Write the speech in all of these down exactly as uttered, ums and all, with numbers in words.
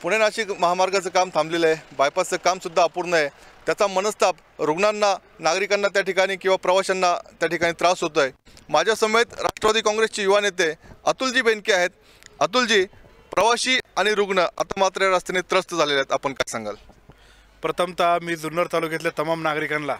पुणे नाशिक महामार्गाचं काम थांबलेलं आहे, बायपासचं कामसुद्धा अपूर्ण आहे. त्याचा मनस्ताप रुग्णांना, नागरिकांना त्या ठिकाणी किंवा प्रवाशांना त्या ठिकाणी त्रास होतो आहे. माझ्या समेत राष्ट्रवादी काँग्रेसचे युवा नेते अतुलजी बेनके आहेत. अतुलजी, प्रवासी आणि रुग्ण आता मात्र या रस्त्याने त्रस्त झालेले आहेत, आपण काय सांगाल? प्रथमतः मी जुन्नर तालुक्यातल्या तमाम नागरिकांना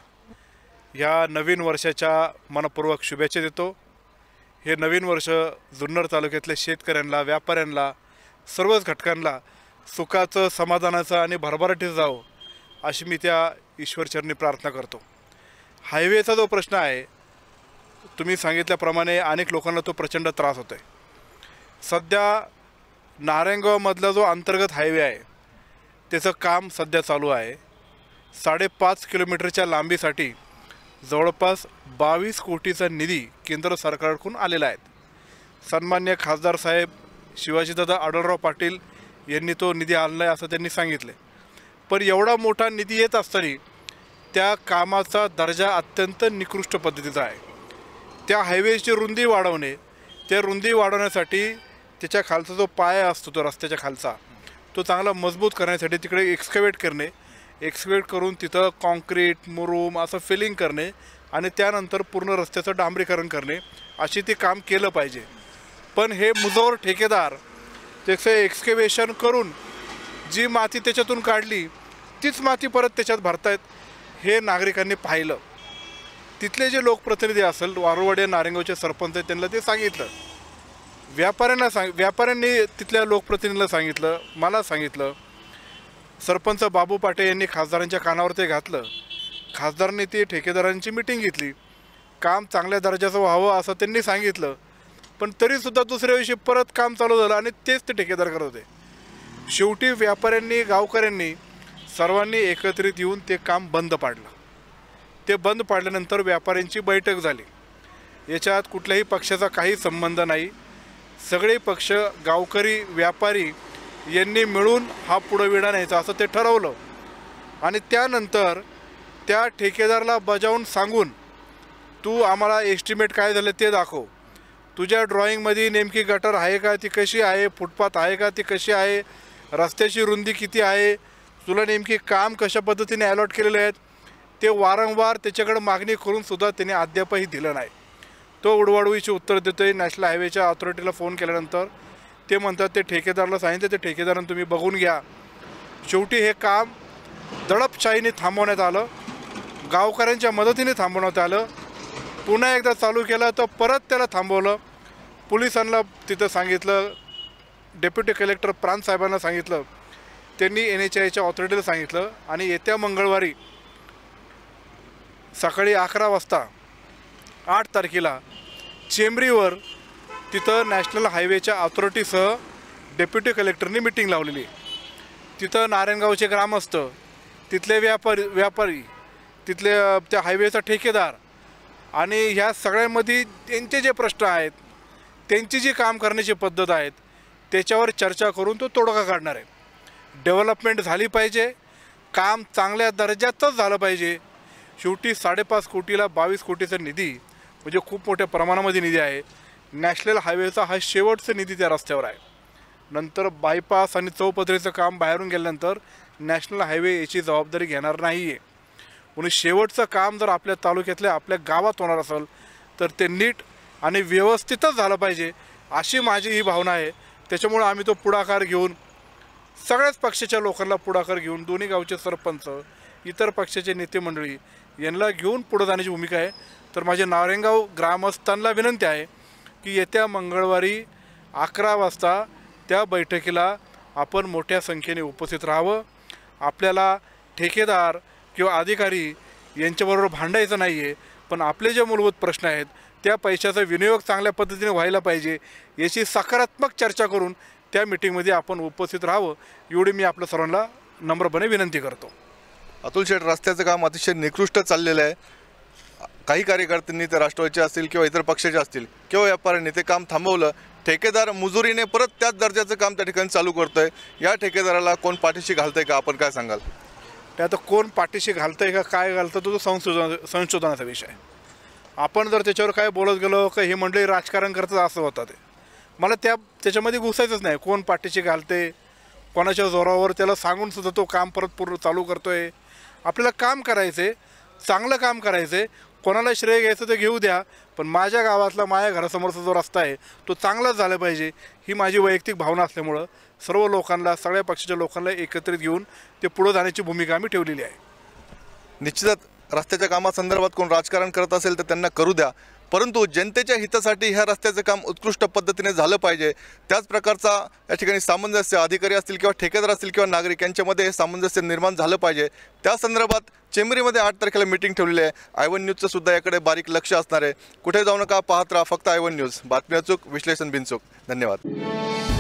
या नवीन वर्षाच्या मनपूर्वक शुभेच्छा देतो. हे नवीन वर्ष जुन्नर तालुक्यातल्या शेतकऱ्यांना, व्यापाऱ्यांना, सर्वच घटकांना सुखाचं, समाधानाचं आणि भरभराटीचं जावं अशी मी त्या ईश्वरचरणी प्रार्थना करतो. हायवेचा जो प्रश्न आहे, तुम्ही सांगितल्याप्रमाणे अनेक लोकांना तो प्रचंड त्रास होतो आहे. सध्या नारायणगावमधला जो अंतर्गत हायवे आहे त्याचं काम सध्या चालू आहे. साडेपाच किलोमीटरच्या लांबीसाठी जवळपास बावीस कोटीचा निधी केंद्र सरकारकडून आलेला आहे. सन्मान्य खासदार साहेब शिवाजीदादा आढळराव पाटील यांनी तो निधी आणला आहे असं त्यांनी सांगितले. पण एवढा मोठा निधी येत असताना त्या कामाचा दर्जा अत्यंत निकृष्ट पद्धतीचा आहे. त्या हायवेची रुंदी वाढवणे, त्या रुंदी वाढवण्यासाठी त्याच्या खालचा जो पाया असतो तो रस्त्याच्या खालचा तो चांगला मजबूत करण्यासाठी तिकडे एक्सकॅव्हेट करणे, एक्सकॅव्हेट करून तिथं कॉन्क्रीट, मुरूम असं फिलिंग करणे आणि त्यानंतर पूर्ण रस्त्याचं डांबरीकरण करणे अशी ते काम केलं पाहिजे. पण हे मुजोर ठेकेदार त्याचं एक्सकॅव्हेशन करून जी माती त्याच्यातून काढली तीच माती परत त्याच्यात भरतायत. हे नागरिकांनी पाहिलं. तिथले जे लोकप्रतिनिधी असेल, वारुवाडी नारायणगावचे सरपंच आहेत, त्यांना ते सांगितलं. व्यापाऱ्यांना सांग व्यापाऱ्यांनी तिथल्या लोकप्रतिनिधीला सांगितलं, मला सांगितलं. सरपंच बाबू पाटे यांनी खासदारांच्या कानावर ते घातलं. खासदारांनी ती ठेकेदारांची मिटिंग घेतली. काम चांगल्या दर्जाचं व्हावं असं त्यांनी सांगितलं. पण तरीसुद्धा दुसऱ्या दिवशी परत काम चालू झालं आणि तेच ते ठेकेदार करत होते. शेवटी व्यापाऱ्यांनी, गावकऱ्यांनी सर्वांनी एकत्रित येऊन ते काम बंद पाडलं. ते बंद पाडल्यानंतर व्यापाऱ्यांची बैठक झाली. याच्यात कुठल्याही पक्षाचा काही संबंध नाही. सगळे पक्ष, गावकरी, व्यापारी यांनी मिळून हा पुढं विडा न्यायचा असं ते ठरवलं. आणि त्यानंतर त्या ठेकेदाराला बजावून सांगून, तू आम्हाला एस्टिमेट काय झालं ते दाखव. तुझ्या ड्रॉईंगमध्ये नेमकी गटर आहे का, ती कशी आहे, फुटपाथ आहे का, ती कशी आहे, रस्त्याची रुंदी किती आहे, तुला नेमकी काम कशा पद्धतीने अलॉट केलेले आहेत, ते वारंवार त्याच्याकडे मागणी करूनसुद्धा त्यांनी अद्यापही दिलं नाही. तो उडवाडवीची उत्तर देतो आहे. नॅशनल हायवेच्या अथॉरिटीला फोन केल्यानंतर ते म्हणतात ते ठेकेदाराला सांगितलं, ते ठेकेदारानं तुम्ही बघून घ्या. शेवटी हे काम दडपशाहीने थांबवण्यात आलं, गावकऱ्यांच्या मदतीने थांबवण्यात आलं. पुन्हा एकदा चालू केलं तर परत त्याला थांबवलं. पोलिसांना तिथं सांगितलं, डेप्युटी कलेक्टर प्रांत साहेबांना सांगितलं, त्यांनी एन एच आयच्या ऑथॉरिटीला सांगितलं. आणि येत्या मंगळवारी सकाळी अकरा वाजता आठ तारखेला चेंबरीवर तिथं नॅशनल हायवेच्या अथॉरिटीसह डेप्युटी कलेक्टरनी मिटिंग लावलेली. तिथं नारायणगावचे ग्रामस्थ, तिथले व्यापारी व्यापारी तिथले त्या हायवेचा ठेकेदार आणि ह्या सगळ्यांमध्ये त्यांचे जे प्रश्न आहेत, त्यांची जी काम करण्याची पद्धत आहेत त्याच्यावर चर्चा करून तो तोडगा काढणार आहे. डेव्हलपमेंट झाली पाहिजे, काम चांगल्या दर्जाचंच झालं पाहिजे. शेवटी साडेपाच कोटीला बावीस कोटीचा निधी म्हणजे खूप मोठ्या प्रमाणामध्ये निधी आहे. नॅशनल हायवेचा हा शेवटचा निधी त्या रस्त्यावर आहे. नंतर बायपास आणि चौपदरीचं काम बाहेरून गेल्यानंतर नॅशनल हायवे याची जबाबदारी घेणार नाही आहे. म्हणून शेवटचं काम जर आपल्या तालुक्यातल्या, आपल्या गावात होणार असेल तर ते नीट आणि व्यवस्थितच झालं पाहिजे अशी माझी ही भावना आहे. त्याच्यामुळं आम्ही तो पुढाकार घेऊन, सगळ्याच पक्षाच्या लोकांना पुढाकार घेऊन, दोन्ही गावचे सरपंच, इतर पक्षाचे नेते मंडळी यांना घेऊन पुढं जाण्याची भूमिका आहे. तर माझे नारायणगाव ग्रामस्थांना विनंती आहे की येत्या मंगळवारी अकरा वाजता त्या बैठकीला आपण मोठ्या संख्येने उपस्थित राहावं. आपल्याला ठेकेदार किंवा अधिकारी यांच्याबरोबर भांडायचं नाही आहे, पण आपले जे मूलभूत प्रश्न आहेत त्या पैशाचा विनियोग चांगल्या पद्धतीने व्हायला पाहिजे याची सकारात्मक चर्चा करून त्या मीटिंगमध्ये आपण उपस्थित राहावं एवढी मी आपल्या सर्वांना नम्रपणे विनंती करतो. अतुल शेठ, रस्त्याचं काम अतिशय निकृष्ट चाललेलं आहे. काही कार्यकर्त्यांनी ते राष्ट्रवादीचे असतील किंवा इतर पक्षाचे असतील किंवा व्यापाऱ्यांनी ते काम थांबवलं. ठेकेदार मुजुरीने परत त्याच दर्जाचं काम त्या ठिकाणी चालू करतोय. या ठेकेदाराला कोण पाठीशी घालतंय का, आपण काय सांगाल? ते आता कोण पाठीशी घालतंय का काय घालतं तो संशोधन संशोधनाचा विषय. आपण जर त्याच्यावर काय बोलत गेलो का ही मंडळी राजकारण करतात असं होतं. ते मला त्या त्याच्यामध्ये घुसायचंच नाही. कोण पाठीशी घालते, कोणाच्या जोरावर त्याला सांगून सुद्धा तो काम परत पूर्ण चालू करतो आहे. आपल्याला काम करायचं आहे, चांगलं काम करायचं आहे. कोणाला श्रेय घ्यायचं ते घेऊ द्या, पण माझ्या गावातला माझ्या घरासमोरचा जो रस्ता आहे तो चांगलाच झाला पाहिजे ही माझी वैयक्तिक भावना असल्यामुळं सर्व लोकांना, सगळ्या पक्षाच्या लोकांना एकत्रित घेऊन ते पुढे जाण्याची भूमिका आम्ही ठेवलेली आहे. निश्चितच रस्त्याच्या कामासंदर्भात कोण राजकारण करत असेल तर त्यांना करू द्या, परंतु जनतेच्या हितासाठी ह्या रस्त्याचं काम उत्कृष्ट पद्धतीने झालं पाहिजे. त्याच प्रकारचा या ठिकाणी सामंजस्य अधिकारी असतील किंवा ठेकेदार असतील किंवा नागरिक यांच्यामध्ये सामंजस्य निर्माण झालं पाहिजे. त्या संदर्भात चेंबरीमध्ये आठ तारखेला मीटिंग ठेवलेली आहे. आय वन न्यूजचं सुद्धा याकडे बारीक लक्ष असणार आहे. कुठे जाऊ नका, पाहत राहा फक्त आय वन न्यूज. बातमी अचूक, विश्लेषण बिनचूक. धन्यवाद.